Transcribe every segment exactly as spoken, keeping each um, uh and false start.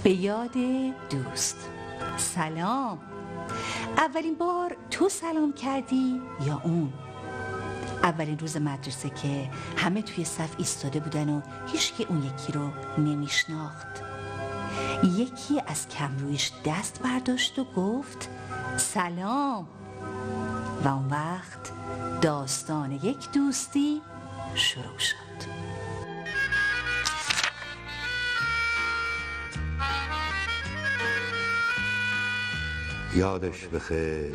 به یاد دوست. سلام. اولین بار تو سلام کردی یا اون؟ اولین روز مدرسه که همه توی صف ایستاده بودن و هیچ که اون یکی رو نمیشناخت. یکی از کمرویش دست برداشت و گفت سلام و اون وقت داستان یک دوستی شروع شد. یادش بخیر.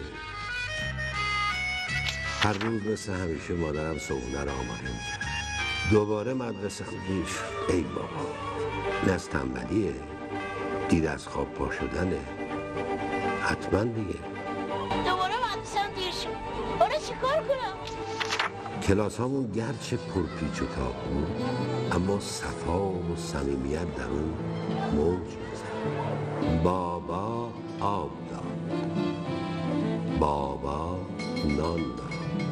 هر روز مثل همیشه مادرم صبحونه را آماده میکرد. دوباره مدرسه خودش. ای بابا، این از تنبلیه، دیر از خواب پا شدنه. حتما دیگه دوباره مدرسه هم دیر شد. آره چی کار کنم؟ کلاس هامون گرچه پرپیچ و تاب بود، اما صفا و صمیمیت در اون موج میزد. بابا آب داد، بابا نان داد.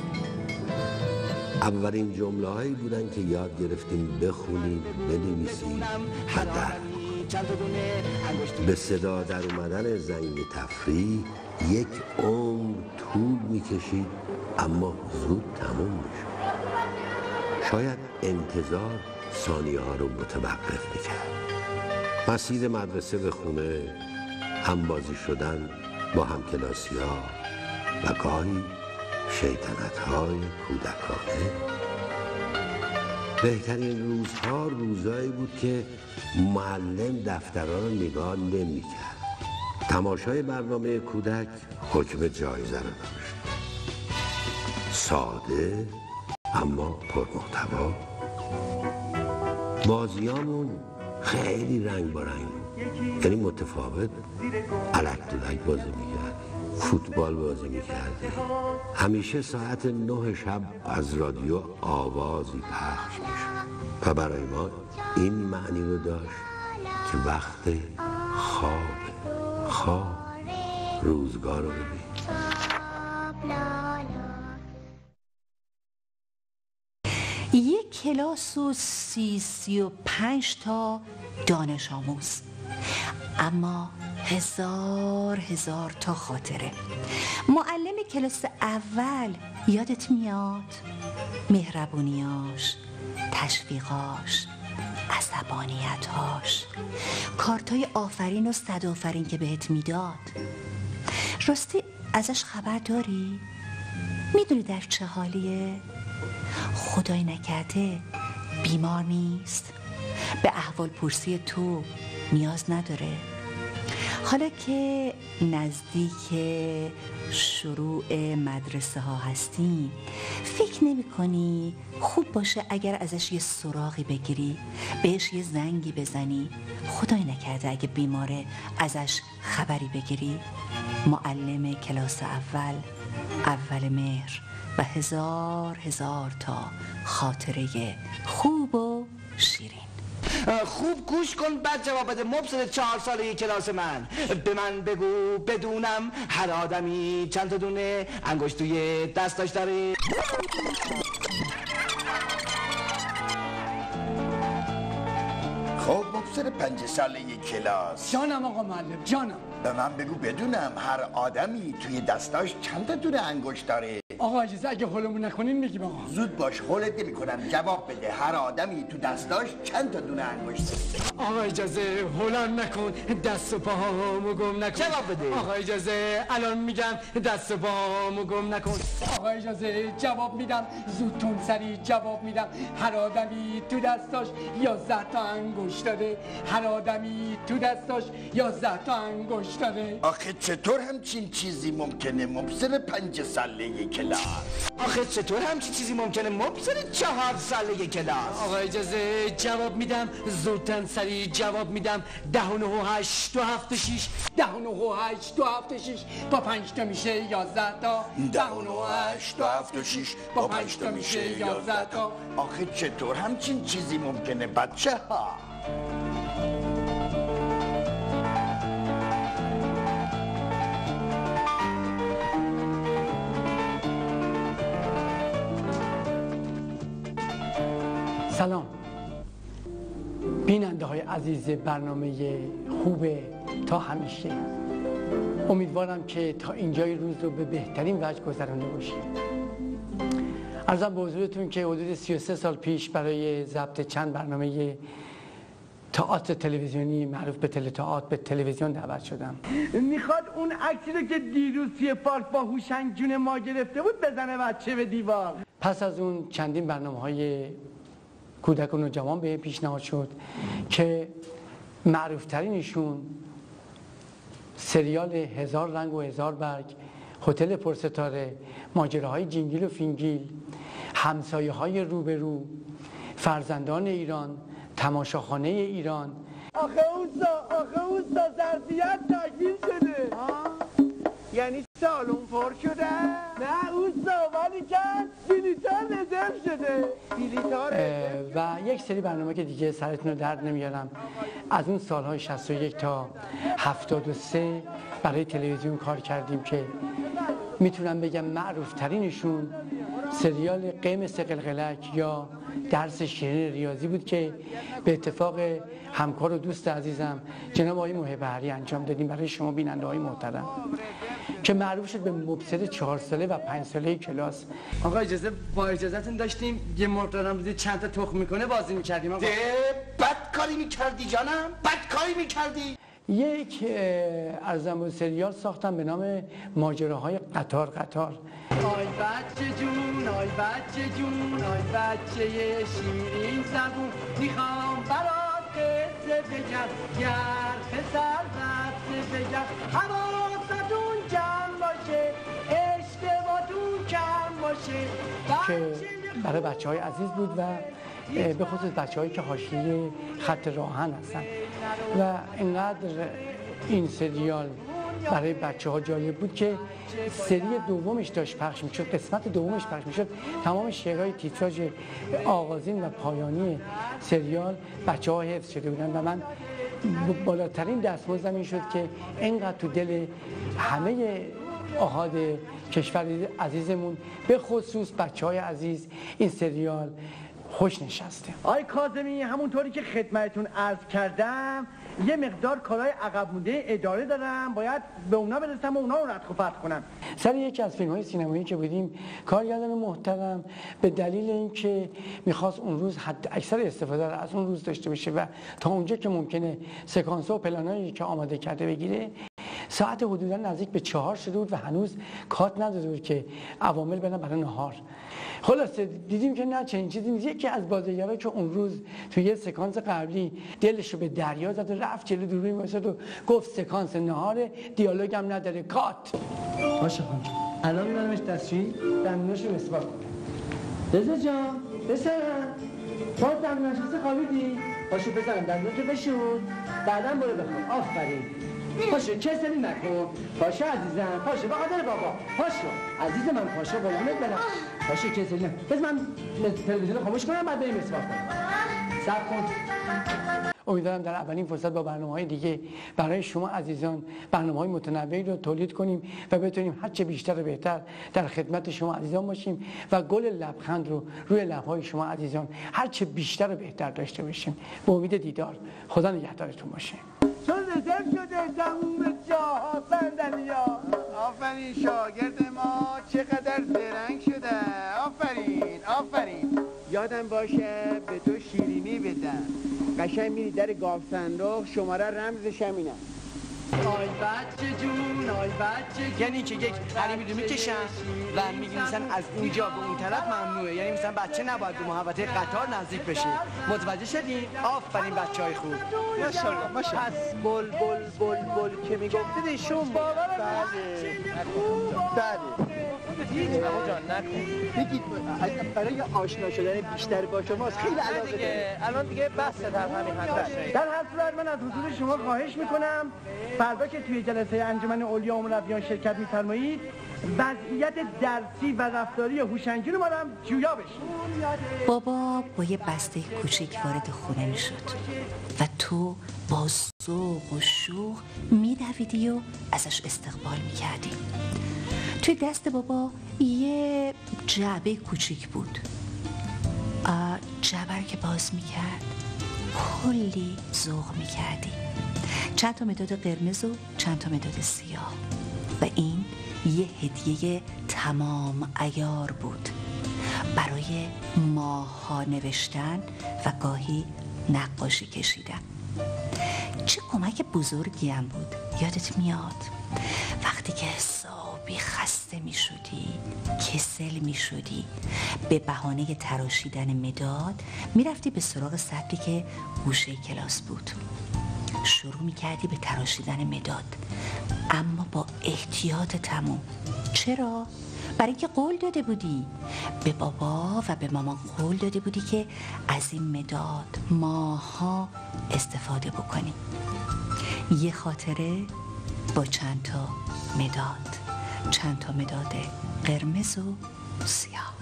اولین جمله هایی بودن که یاد گرفتیم بخونیم، بنویسیم و درک کنیم. به صدا در اومدن زنگ تفریح یک عمر طول میکشید، اما زود تموم میشد. شاید انتظار ثانیه ها رو متوقف میکرد. مسیر مدرسه به خونه، همبازی شدن با همکلاسی ها و گاهی شیطنت های کودکانه. بهترین روزها روزهایی بود که معلم دفترها رو نگاه نمی کرد. تماشای برنامه کودک حکم جایزه رو داشت. ساده اما پرمحتوا. بازیامون خیلی رنگ با رنگ بود، یعنی متفاوت. الک دولک بازی میکرد، فوتبال بازی میکردیم. همیشه ساعت نه شب از رادیو آوازی پخش میشد و برای ما این معنی رو داشت که وقت خواب خواب روزگار رو ببین. یک کلاس و سی سی و پنج تا دانش آموز، اما هزار هزار تا خاطره. معلم کلاس اول یادت میاد؟ مهربونیاش، تشویقاش، عصبانیتاش، کارتای آفرین و صد آفرین که بهت میداد. راستی ازش خبر داری؟ میدونی در چه حالیه؟ خدای نکرده بیمار نیست؟ به احوال پرسی تو نیاز نداره؟ حالا که نزدیک شروع مدرسه ها هستیم، فکر نمی کنی خوب باشه اگر ازش یه سراغی بگیری، بهش یه زنگی بزنی؟ خدای نکرده اگه بیماره ازش خبری بگیری. معلم کلاس اول، اول مهر و هزار هزار تا خاطره خوب و شیرین. خوب گوش کن بعد جواب بده. مبصر چهار ساله کلاس من، به من بگو بدونم هر آدمی چند تا دونه انگشت توی دستاش داره. خب مبصر پنج ساله کلاس. جانم آقا معلم، جانم. به من بگو بدونم هر آدمی توی دستاش چند تا دونه انگشت داره. آقا اجازه اگه هولمون نکنین میگیم آقا. زود باش، هولت نمی کنم. جواب بده هر آدمی تو دستاش چند تا دونه انگشت داره. آقا اجازه هولم نکن، دست و پاهامو گم نکن. جواب بده. آقا اجازه الان میگم، دست و پاهامو گم نکن. آقا اجازه جواب میدم، زودتون سری جواب میدم. هر آدمی تو دستاش یازده تا انگشت داره. هر آدمی تو دستاش یازده تا انگشت داره. آخه چطور همچین چیزی ممکنه مبصر پنج ساله کلاس؟ آخه چطور همچین چیزی ممکنه مبصر چهار ساله کلاس؟ آقا اجازه جواب میدم، زودتن سری جواب میدم. ده و نه و هشت و هفت و شیش، ده و نه و هشت و هفت و شیش با پنج تا میشه یازده تا. ده و نه و هشت و هفت و شیش با پنج تا میشه یازده تا. آخه چطور همچین چیزی ممکنه بچه ها؟ سلام. بیننده های عزیز برنامه خوب تا همیشه، امیدوارم که تا اینجای روز رو به بهترین وجه گذرانده باشید. عرضم به حضورتون که حدود سی و سه سال پیش برای ضبط چند برنامه تئاتر تلویزیونی معروف به تله تئاتر به تلویزیون دعوت شدم. میخواد اون عکسی رو که دیروز توی پارک با هوشنگ جون ما گرفته بود بزنه بچه به دیوار. پس از اون چندین برنامه‌های کودک و نوجوان به پیشنهاد شد که معروف ترینشون سریال هزار رنگ و هزار برگ، هتل پرستاره، ماجراهای جینگیل و فینگیل، همسایه های روبرو، فرزندان ایران، تماشاخانه ایران. آخه اوستا آخه اوستا ظرفیت تکمیل شده. یعنی سالون پر شده؟ نه اوستا ولی کرد بلیط‌ها رزرو شده. بلیط‌ها و یک سری برنامه که دیگه سرتون رو درد نمیارم، از اون سالهای شصت و یک تا هفتاد و سه برای تلویزیون کار کردیم که میتونم بگم معروف ترینشون سریال قیمس قلقلک یا درس شیرین ریاضی بود که به اتفاق همکار و دوست عزیزم جناب آقای محب بحری انجام دادیم برای شما بیننده های محترم که معروف شد به مبصر چهار ساله و پنج ساله کلاس. آقا اجازه با اجازهتون داشتیم یه محترم بودی چند تا تخم میکنه بازی میکردیم. آقا بد کاری میکردی جانم، بد کاری میکردی. یک ارزم و سریال ساختم به نام ماجراهای قطار قطار. آی بچه جون آی بچه جون آی بچه شیرین زبون، میخوام برات قصه بگم گر پسر قصه بگم، حواستون جمع باشه اشتباهتون کم باشه. که برای بچه های عزیز بود و به خصوص بچه هایی که حاشیه خط راهن هستن و اینقدر این سریال برای بچه ها جالب بود که سری دومش داشت پخش میشد، قسمت دومش پخش میشد، تمام شعرهای تیتراژ آغازین و پایانی سریال بچه ها حفظ شده بودن و من بالاترین دستمزدم این شد که اینقدر تو دل همه آحاد کشور عزیزمون به خصوص بچه های عزیز این سریال خوش نشسته. آی کاظمی همونطوری که خدمتتون عرض کردم یه مقدار کارهای عقب مونده اداره دارم، باید به اونا برسم و اونا رو ردخ و فتح کنم. سر یکی از فیلم‌های سینمایی که بودیم کارگردان محترم به دلیل اینکه می‌خواست اون روز حد اکثر استفاده رو از اون روز داشته باشه و تا اونجا که ممکنه سکانس‌ها و پلانایی که آماده کرده بگیره، ساعت حدوداً نزدیک به چهار شده بود و هنوز کات نداده بود که عوامل برن برای نهار. خلاصه دیدیم که نه چنین چیزی نیست. یکی از بازیگرا که اون روز توی یه سکانس قبلی دلشو به دریا زد و رفت جلو دوربین واسه و گفت سکانس نهار، دیالوگ هم نداره، کات. باشه خانم الان میبرمش دستشویی دندوناشو مسواک کن. رضا جان بسرم باز دندوناشو خوابیدی؟ باشه بزنم دندوناشو بشون بعدم برو بخواب. آفرین پاشو کسلی نکن. پاشو عزیزم پاشو به خاطر بابا پاشو عزیز من پاشو قربونت برم. پاشو کسلی نکن. بس من تلویزیون خاموش کنم بعد بریم مسواک کنم. صبر کن. امیدوارم در اولین فرصت با برنامه‌های دیگه برای شما عزیزان برنامه‌های متنوعی رو تولید کنیم و بتونیم هرچه بیشتر و بهتر در خدمت شما عزیزان باشیم و گل لبخند رو روی لب‌های شما عزیزان هرچه بیشتر و بهتر داشته باشیم. به امید دیدار. خدا نگهدارتون باشه. چون رزرو شده تموم جاها صندلیا. آفرین شاگرد ما چقدر زرنگ شده. آفرین آفرین. یادم باشه به تو شیرینی بدم. قشنگ میری در گاو صندوق شماره رمزش همینه. آی بچه جون آی بچه، یعنی که یک حریمی رو میکشن و میگن مثلا از اینجا به اون طرف ممنوعه، یعنی مثلا بچه نباید به محوطه قطار نزدیک بشه. متوجه شدین؟ آفرین بچهای خوب. ماشاءالله ماشاءالله. پس بل بل بل بل که میگفتید ایشون بله بله. بابا جان نکن. بگید برای آشنا شدن بیشتر با شماست خیلی علاقه دیگه الان دیگه بس در همین حد. در هر صورت من از حضور شما خواهش میکنم فردا که توی جلسه انجمن اولیا و مربیان شرکت می‌فرمایید وضعیت درسی و رفتاری هوشنگی رو ما هم جویا بشیم. بابا با یه بسته کوچیک وارد خونه میشد و تو با ذوق و شوق میدویدی و ازش استقبال میکردی. توی دست بابا یه جعبه کوچیک بود. جعبه که باز میکرد کلی ذوق میکردیم. چند تا مداد قرمز و چند تا مداد سیاه، و این یه هدیه تمام عیار بود برای ماها نوشتن و گاهی نقاشی کشیدن. چه کمک بزرگی هم بود. یادت میاد وقتی که حسابی خسته می شدی، کسل می شدی، به بهانه تراشیدن مداد می رفتی به سراغ سطلی که گوشه کلاس بود. شروع می کردی به تراشیدن مداد، اما با احتیاط تموم. چرا؟ برای اینکه قول داده بودی به بابا و به مامان، قول داده بودی که از این مداد ماها استفاده بکنی. یه خاطره با چند تا مداد، چند تا مداد قرمز و سیاه.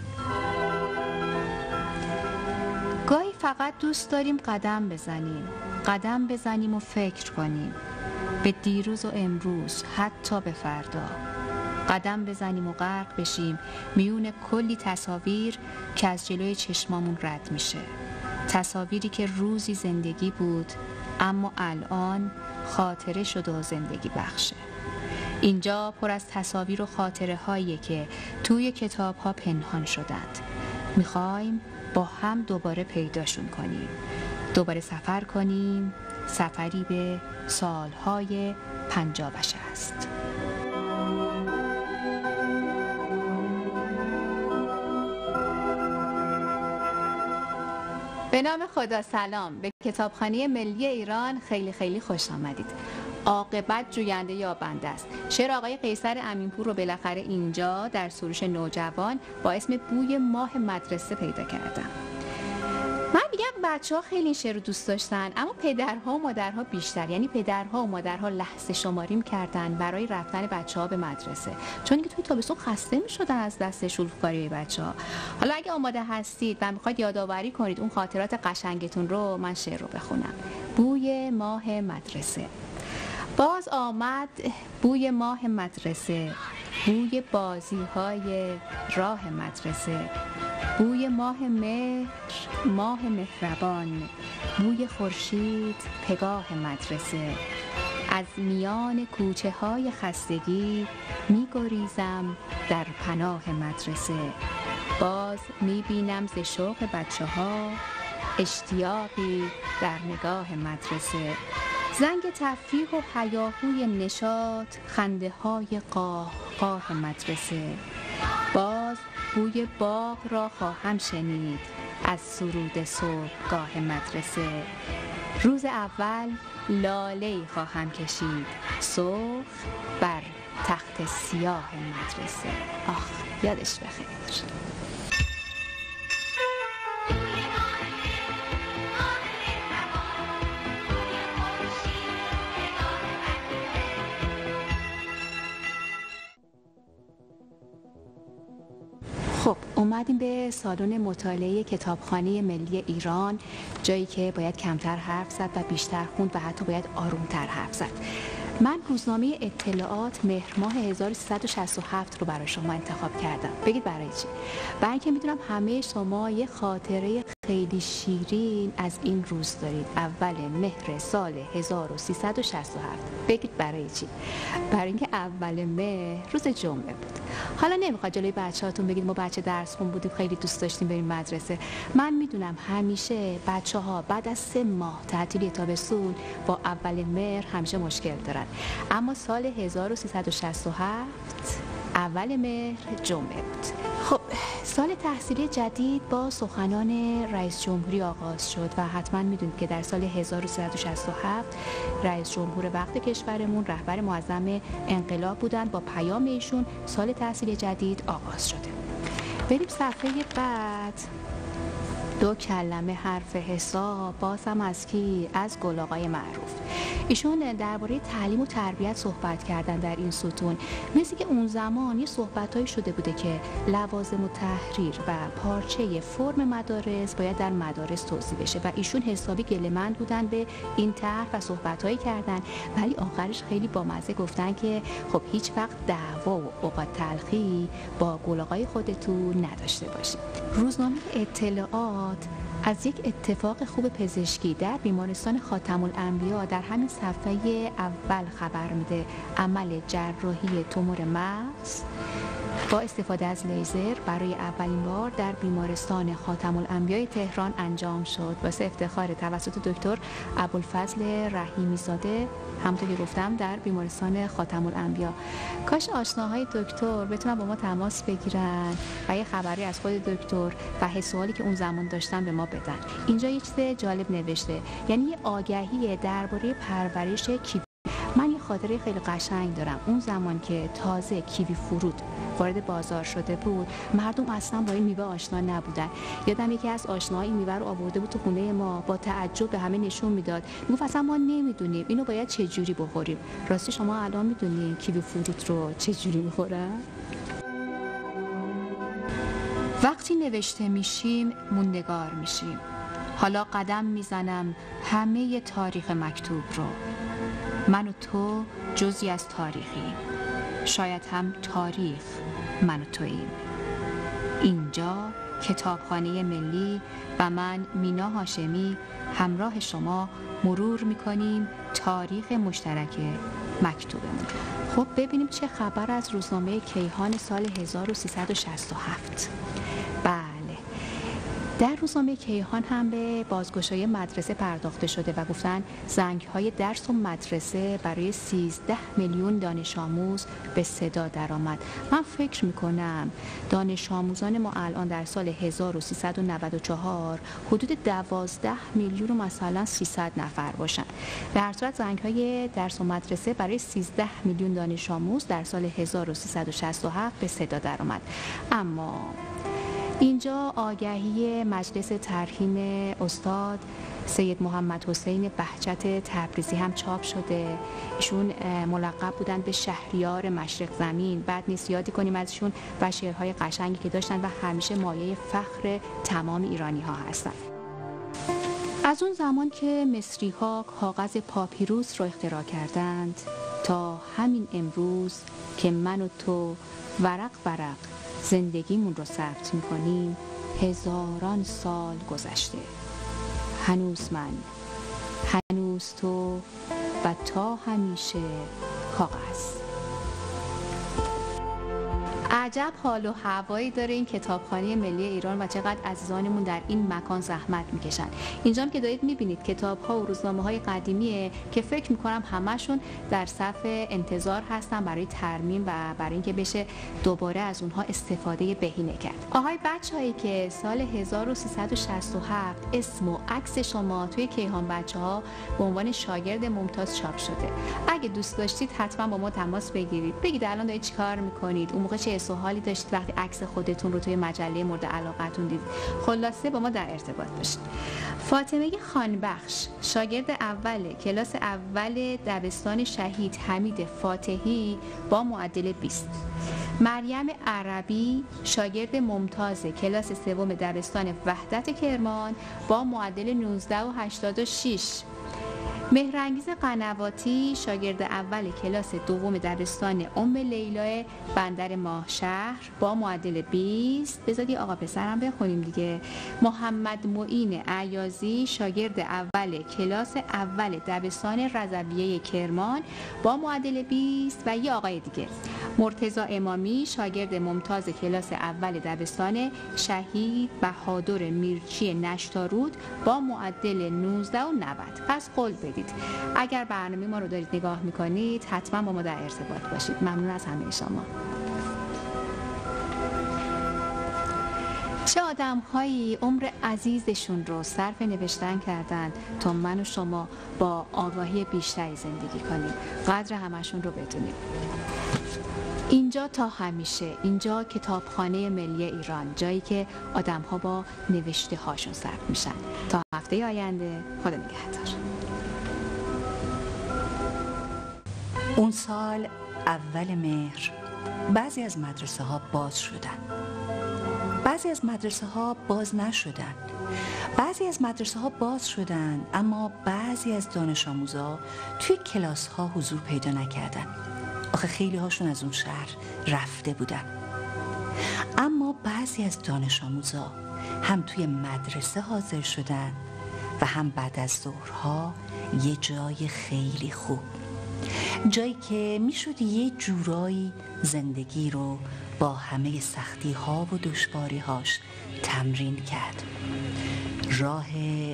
گاهی فقط دوست داریم قدم بزنیم، قدم بزنیم و فکر کنیم به دیروز و امروز، حتی به فردا. قدم بزنیم و غرق بشیم میون کلی تصاویر که از جلوی چشمامون رد میشه. تصاویری که روزی زندگی بود اما الان خاطره شده و زندگی بخشه. اینجا پر از تصاویر و خاطره هایی که توی کتاب ها پنهان شدند. میخوایم با هم دوباره پیداشون کنیم، دوباره سفر کنیم، سفری به سالهای پنجاه و شصت. به نام خدا. سلام. به کتابخانه ملی ایران خیلی خیلی خوش آمدید. عاقبت جوینده یابنده است. شعر آقای قیصر امینپور رو بالاخره اینجا در سروش نوجوان با اسم بوی ماه مدرسه پیدا کردم. من میگم بچه ها خیلی این شعر رو دوست داشتن، اما پدرها و مادرها بیشتر. یعنی پدرها و مادرها لحظه شماری می‌کردن برای رفتن بچه ها به مدرسه، چون که توی تابستون خسته می‌شدن از دست شلوغ‌کاری بچه ها. حالا اگه آماده هستید و می‌خواید یادآوری کنید اون خاطرات قشنگتون رو، من شعر رو بخونم. بوی ماه مدرسه. باز آمد بوی ماه مدرسه، بوی بازی‌های راه مدرسه، بوی ماه مهر، ماه مهربان، بوی خورشید، پگاه مدرسه. از میان کوچه های خستگی می گریزم در پناه مدرسه. باز می بینم ز شوق بچه ها اشتیاقی در نگاه مدرسه. زنگ تفریح و هیاهوی نشاط، خنده های قاه قاه مدرسه. باز بوی باغ را خواهم شنید از سرود صبحگاه مدرسه. روز اول لاله‌ای خواهم کشید سرخ بر تخت سیاه مدرسه. آخ یادش بخیر. خب اومدیم به سالن مطالعه کتابخانه ملی ایران، جایی که باید کمتر حرف زد و بیشتر خوند و حتی باید آرومتر حرف زد. من روزنامه اطلاعات مهر ماه هزار و سیصد و شصت و هفت رو برای شما انتخاب کردم. بگید برای چی؟ برای اینکه میدونم همه شما یه خاطره خیلی شیرین از این روز دارید. اول مهر سال هزار و سیصد و شصت و هفت. بگید برای چی؟ برای اینکه اول مهر روز جمعه بود. حالا نمیخواد جلوی بچه‌هاتون بگید ما بچه درس خون بودیم خیلی دوست داشتیم بریم مدرسه. من میدونم همیشه بچه‌ها بعد از سه ماه تعطیلی تابستون با اول مهر همیشه مشکل دارن، اما سال هزار و سیصد و شصت و هفت اول مهر جمعه بود. خب سال تحصیلی جدید با سخنان رئیس جمهوری آغاز شد و حتما میدونید که در سال هزار و سیصد و شصت و هفت رئیس جمهور وقت کشورمون رهبر معظم انقلاب بودند. با پیام ایشون سال تحصیلی جدید آغاز شده. بریم صفحه بعد. دو کلمه حرف حساب، بازم از کی؟ از گل آقای معروف. ایشون درباره تعلیم و تربیت صحبت کردن در این ستون. مثل که اون زمان یه صحبتایی شده بوده که لوازم و تحریر و پارچه فرم مدارس باید در مدارس توزیع بشه و ایشون حسابی گله‌مند بودن به این طرح و صحبتایی کردن، ولی آخرش خیلی بامزه گفتن که خب هیچ وقت دعوا و اوقات تلخی با گل آقای خودتون نداشته باشید. روزنامه اطلاعات از یک اتفاق خوب پزشکی در بیمارستان خاتم الانبیا در همین صفحه اول خبر میده. عمل جراحی تومور مغز با استفاده از لیزر برای اولین بار در بیمارستان خاتم الانبیای تهران انجام شد. واسه افتخار توسط دکتر ابوالفضل رحیمی زاده، همونطور که گفتم در بیمارستان خاتم الانبیا. کاش آشناهای دکتر بتونن با ما تماس بگیرن و یه خبری از خود دکتر و حس سوالی که اون زمان داشتن به ما بدن. اینجا یه چیز جالب نوشته، یعنی یه آگهی درباره پرورش کیوی. من یه خاطره خیلی قشنگ دارم. اون زمان که تازه کیوی فرود وارد بازار شده بود، مردم اصلا با این میوه آشنا نبودن. یادم یکی از آشناهای این میوه رو آورده بود تو خونه ما، با تعجب به همه نشون میداد، میگفت اصلا ما نمیدونیم اینو باید چه جوری بخوریم. راستی شما الان میدونین کیوی فرود رو چه جوری میخورن؟ وقتی نوشته میشیم موندگار میشیم. حالا قدم میزنم همه تاریخ مکتوب رو. من و تو جزئی از تاریخی، شاید هم تاریخ من و توییم. اینجا کتابخانه ملی و من مینا هاشمی همراه شما مرور میکنیم تاریخ مشترک مکتوبمون. خب ببینیم چه خبر از روزنامه کیهان سال هزار و سیصد و شصت و هفت. بله، در روزنامه کیهان هم به بازگشایی مدرسه پرداخته شده و گفتن زنگ‌های درس و مدرسه برای سیزده میلیون دانش آموز به صدا درآمد. من فکر میکنم دانش آموزان ما الان در سال هزار و سیصد و نود و چهار حدود دوازده میلیون و مثلا سیصد نفر باشن. به هر صورت زنگ‌های درس و مدرسه برای سیزده میلیون دانش آموز در سال هزار و سیصد و شصت و هفت به صدا درآمد. اما اینجا آگهی مجلس ترحیم استاد سید محمد حسین بهجت تبریزی هم چاپ شده. ایشون ملقب بودن به شهریار مشرق زمین. بعد نیست یادی کنیم ازشون و شعرهای قشنگی که داشتن و همیشه مایه فخر تمام ایرانی ها هستن. از اون زمان که مصری ها کاغذ پاپیروس رو اختراع کردند تا همین امروز که من و تو ورق ورق زندگیمون رو ثبت میکنیم، هزاران سال گذشته. هنوز من، هنوز تو و تا همیشه کاغذ. عجب حال و هوایی داره این کتابخانه ملی ایران و چقدر عزیزانمون در این مکان زحمت میکشن. اینجام که دارید میبینید کتاب‌ها و روزنامه‌های قدیمیه که فکر میکنم همشون در صف انتظار هستن برای ترمیم و برای اینکه بشه دوباره از اونها استفاده بهینه کرد. آهای بچه‌هایی که سال هزار و سیصد و شصت و هفت اسم و عکس شما توی کیهان بچه‌ها به عنوان شاگرد ممتاز چاپ شده. اگه دوست داشتید حتما با ما تماس بگیرید. بگید الان دارید چیکار میکنید؟ اون موقع چه سوالی داشتید وقتی عکس خودتون رو توی مجله مورد علاقتون دیدید؟ خلاصه با ما در ارتباط باشید. فاطمه خانبخش شاگرد اول کلاس اول دبستان شهید حمید فاتحی با معدل بیست. مریم عربی شاگرد ممتاز کلاس سوم دبستان وحدت کرمان با معدل نوزده و هشتاد و شش. مهرانگیز قنواتی شاگرد اول کلاس دوم دبستان ام لیلا بندر ماهشهر با معدل بیست. بذاری آقا پسرم بخونیم دیگه. محمد معین عیازی شاگرد اول کلاس اول دبستان رضویه کرمان با معدل بیست و یه آقای دیگه. مرتضی امامی شاگرد ممتاز کلاس اول دبستان شهید بهادر میرچی نشتارود با معدل نوزده و نود. پس قول بدید اگر برنامه ما رو دارید نگاه میکنید حتما با ما در ارتباط باشید. ممنون از همه شما. چه آدم هایی عمر عزیزشون رو صرف نوشتن کردن تا من و شما با آگاهی بیشتری زندگی کنیم. قدر همشون رو بدونیم. اینجا تا همیشه، اینجا کتابخانه ملی ایران، جایی که آدم ها با نوشته هاشون صرف میشن. تا هفته آینده، خدا نگهدار. اون سال اول مهر بعضی از مدرسه ها باز شدن، بعضی از مدرسه ها باز نشدن. بعضی از مدرسه ها باز شدن اما بعضی از دانش آموزا توی کلاس ها حضور پیدا نکردن. آخه خیلی هاشون از اون شهر رفته بودن. اما بعضی از دانش آموزا هم توی مدرسه حاضر شدن و هم بعد از ظهرها یه جای خیلی خوب، جایی که میشد یه جورایی زندگی رو با همه سختی ها و دشواری هاش تمرین کرد. راه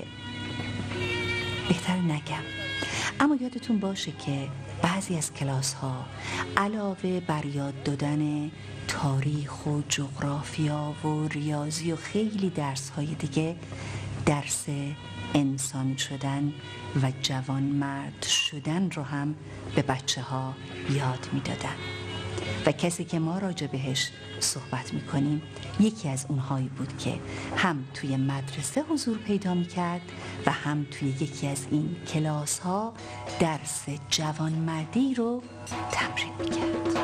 بهتر نگم، اما یادتون باشه که بعضی از کلاس ها علاوه بر یاد دادن تاریخ و جغرافیا و ریاضی و خیلی درس های دیگه، درس انسان شدن و جوان مرد شدن رو هم به بچه ها یاد می دادن. و کسی که ما راجع بهش صحبت می کنیم یکی از اونهایی بود که هم توی مدرسه حضور پیدا می کرد و هم توی یکی از این کلاس ها درس جوان مردی رو تمرین می کرد.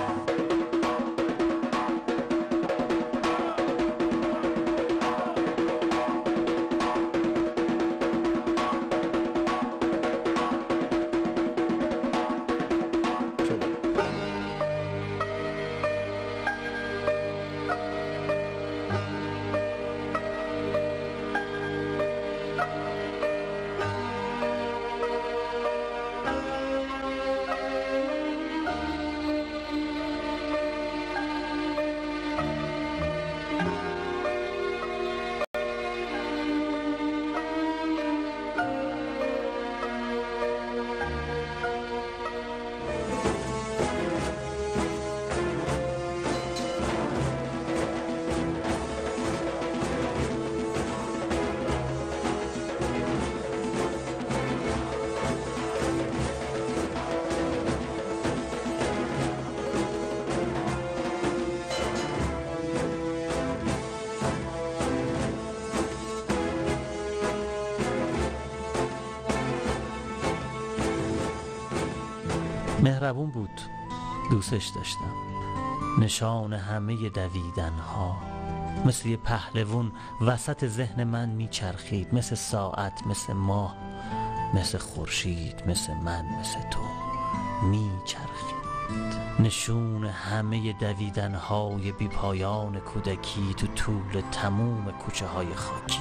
مهربون بود، دوستش داشتم. نشان همه دویدنها مثل یه پهلوون وسط ذهن من میچرخید، مثل ساعت، مثل ماه، مثل خورشید، مثل من، مثل تو میچرخید. نشون همه دویدنهای بی پایان کودکی تو طول تموم کوچه های خاکی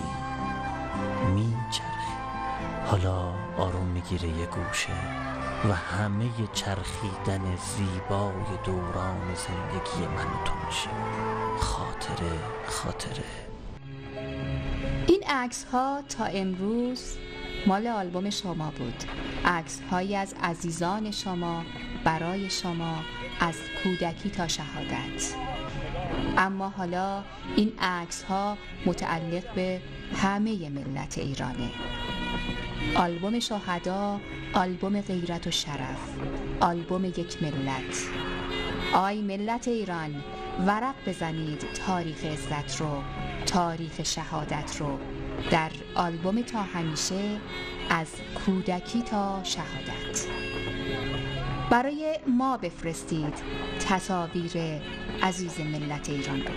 میچرخید. حالا آروم میگیره یه گوشه و همه چرخیدن زیبای دوران زندگی من و تو میشه. خاطره خاطره. این عکس ها تا امروز مال آلبوم شما بود. عکس هایی از عزیزان شما برای شما از کودکی تا شهادت. اما حالا این عکس ها متعلق به همه ملت ایرانه. آلبوم شهدا، آلبوم غیرت و شرف، آلبوم یک ملت. آی ملت ایران، ورق بزنید تاریخ عزت رو، تاریخ شهادت رو در آلبوم تا همیشه، از کودکی تا شهادت. برای ما بفرستید تصاویر عزیز ملت ایران رو.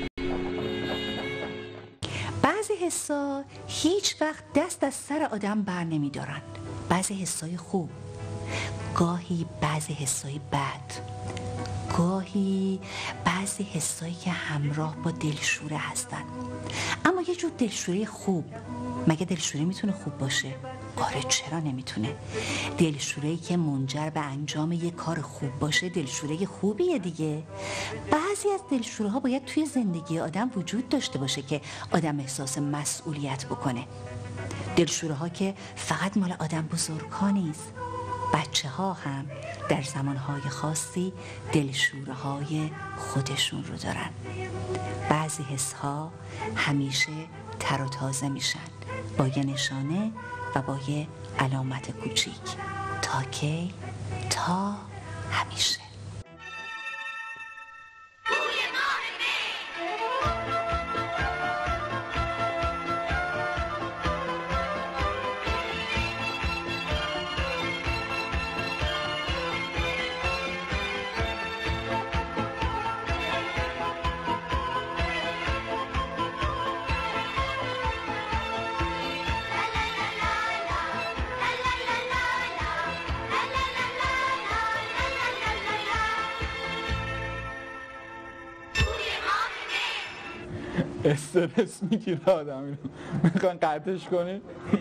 بعضی حسا هیچ وقت دست از سر آدم بر نمی دارن. بعضی حسای خوب، گاهی بعضی حسای بد، گاهی بعضی حسایی که همراه با دلشوره هستن. اما یه جور دلشوره خوب. مگه دلشوره میتونه خوب باشه؟ آره، چرا نمیتونه؟ دلشوره‌ای که منجر به انجام یه کار خوب باشه دلشوره خوبیه دیگه. بعضی از دلشوره ها باید توی زندگی آدم وجود داشته باشه که آدم احساس مسئولیت بکنه. دلشوره ها که فقط مال آدم بزرگ‌ها نیست، بچه ها هم در زمانهای خاصی دلشوره های خودشون رو دارن. بعضی حس ها همیشه تر و تازه میشن با یه نشانه و با یه علامت کوچیک. تا کی؟ تا همیشه. استرس میگیره آدم اینو میخوان قطعش کنی.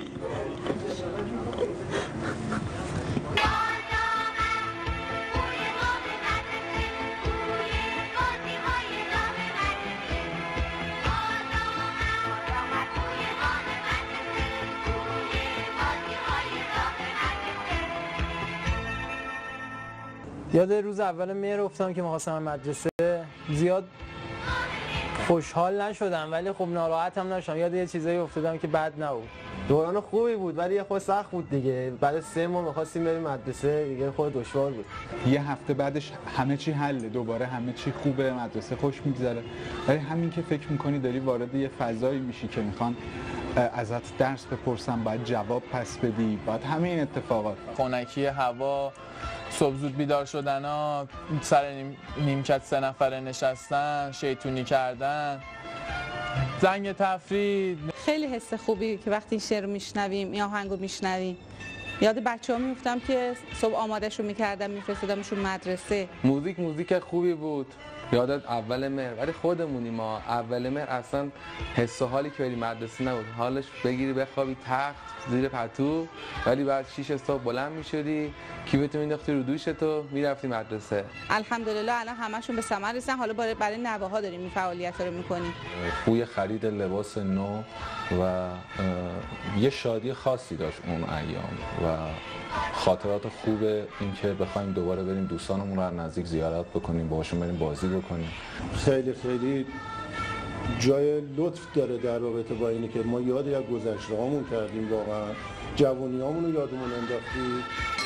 یاد روز اول مهر افتادم که می‌خواستم مدرسه، زیاد خوشحال نشدم ولی خب ناراحت هم نشدم. یاد یه چیزایی افتادم که بد نبود. دوران خوبی بود ولی یه خود سخت بود دیگه. بعد سه ماه می‌خواستیم بریم مدرسه دیگه خود دشوار بود. یه هفته بعدش همه چی حله، دوباره همه چی خوبه، مدرسه خوش میگذره. ولی همین که فکر می‌کنی داری وارد یه فضایی میشی که میخوان ازت درس بپرسن، باید جواب پس بدی، بعد همین اتفاقات، خنکی هوا، صبح زود بیدار شدن ها، سر نیم... نیمکت سه نفره نشستن، شیطونی کردن، زنگ تفریح. خیلی حس خوبی که وقتی این شعر رو میشنویم، این آهنگ رو میشنویم. یاد بچه ها میفتم که صبح آمادهش رو میکردم میفرستادمشون مدرسه. موزیک موزیک خوبی بود. یادت اول مهر ولی خودمونی ما اول مهر اصلا حس و حالی که بری مدرسه نبود. حالش بگیری بخوابی تخت زیر پتو ولی بعد شیش صبح بلند میشدی کیفتو مینداختی رو دوشتو میرفتی مدرسه. الحمدلله الان همشون به ثمر رسیدن. حالا برای نوه‌ها داریم این فعالیت رو میکنیم. خوی خرید لباس نو و یه شادی خاصی داشت اون ایام و خاطرات خوب این که بخوایم دوباره بریم دوستانمون رو از نزدیک زیارت بکنیم، باهاشون بریم بازی بکنیم. خیلی خیلی جای لطف داره در رابطه با اینه که ما یاد یک گذشته هامون کردیم، واقعا جوانی هامون رو یادمون انداختیم.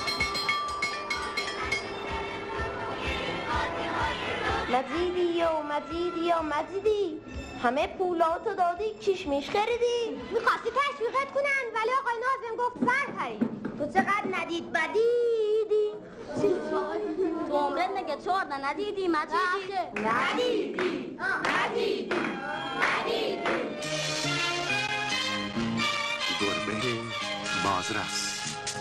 مزیدی و مزیدی و مزیدی همه پولاتو دادی کشمش خریدی. میخواستی تشویقت کنن ولی آقای ناظم گفت برپرید. تو چقدر ندید بدیدی. تو عمرت نگه چهارده ندیدی مزیدی ندیدی ندیدی ندیدی. گربه بازرس.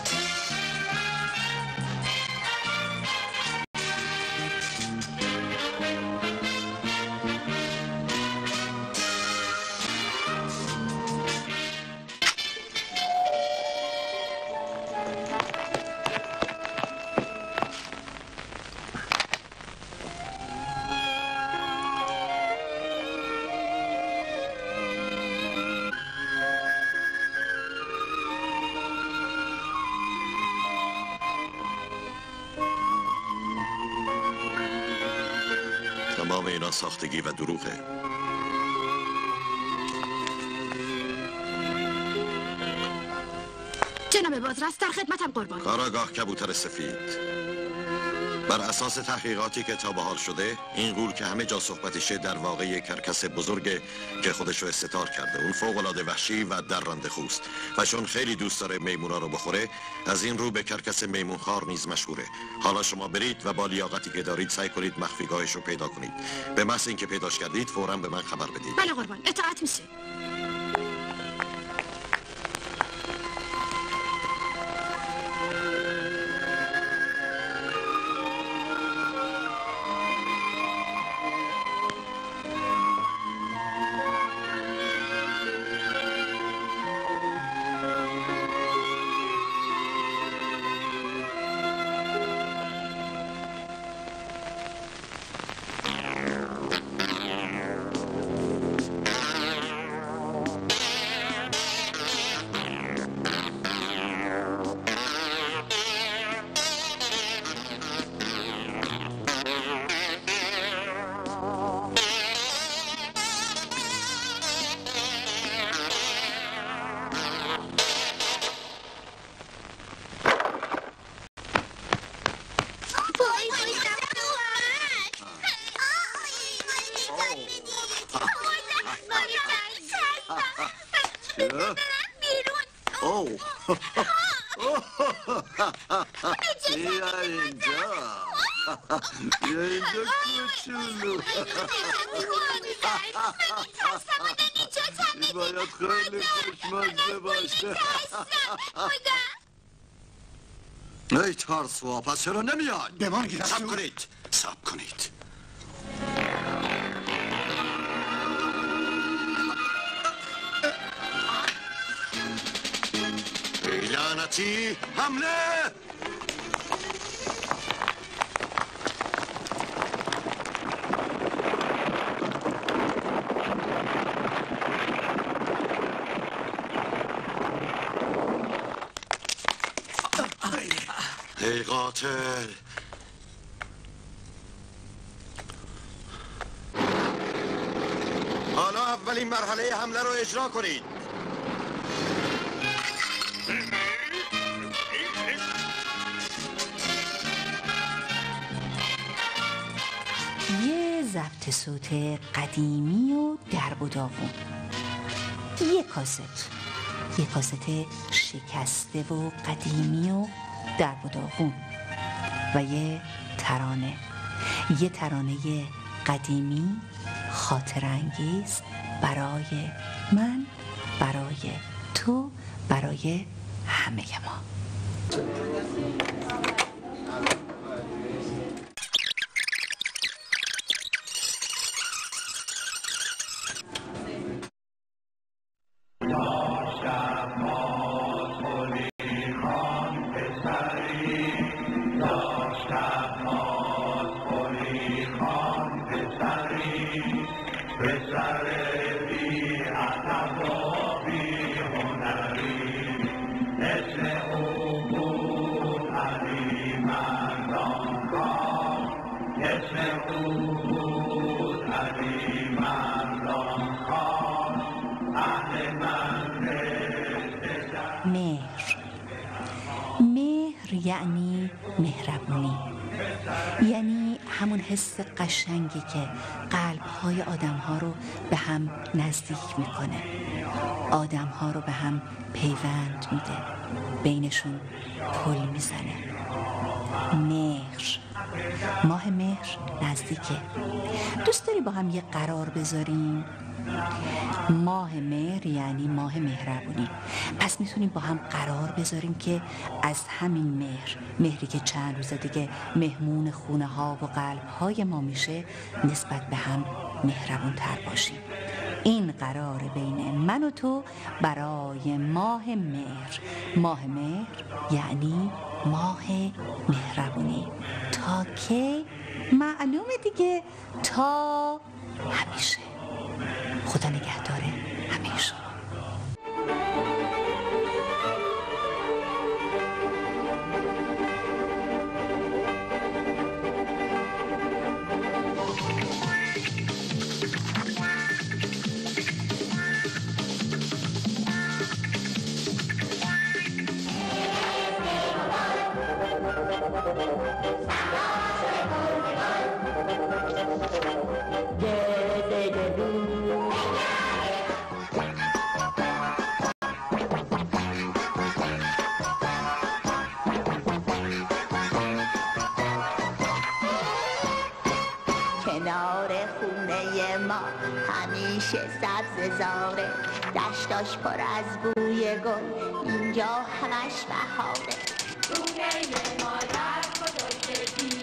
تمام اینا ساختگی و دروغه. جناب بازرس در خدمتم قربان. کاراگاه کبوتر سفید، بر اساس تحقیقاتی که تا به حال شده این غول که همه جا صحبتشه در واقع یک کرکس بزرگه که خودشو استتار کرده. اون فوق‌العاده وحشی و درنده خوست و چون خیلی دوست داره میمونا رو بخوره از این رو به کرکس میمونخوار نیز مشهوره. حالا شما برید و با لیاقتی که دارید سعی کنید مخفیگاهش رو پیدا کنید. به محض اینکه پیداش کردید فوراً به من خبر بدید. بله قربان، اطاعت میشه. بیا اینجا بیا اینجا کوچولو. این باید خیلی خوشمزه باشه. ای ترسوا پس چرا نمیاد؟ بمان که سب کنید سب کنید لعنتی حمله! ای قاتل، حالا اولین مرحله حمله رو اجرا کنید. یه ضبط صوت قدیمی و درب و داغون، یه کاست یه کاست شکسته و قدیمی و درب و داغون و یه ترانه یه ترانه قدیمی خاطر انگیز برای من، برای تو، برای همه ما. مهر مهر یعنی مهربونی، یعنی همون حس قشنگی که قلب‌های آدم‌ها رو به هم نزدیک میکنه، آدم‌ها رو به هم پیوند میده، بینشون پل میزنه. مهر، ماه مهر نزدیکه. دوست داری با هم یه قرار بذاریم؟ ماه مهر یعنی ماه مهربونی. پس میتونیم با هم قرار بذاریم که از همین مهر، مهری که چند روز دیگه مهمون خونه ها و قلب های ما میشه، نسبت به هم مهربون تر باشیم. این قرار بین من و تو برای ماه مهر. ماه مهر یعنی ماه مهربونی. تا که معلومه دیگه، تا همیشه. خدا نگهداره همه شما. کنار خونه ما همیشه سبز زاره، دشتاش پر از بوی گل، اینجا همش بهاره. خونه ما در خودش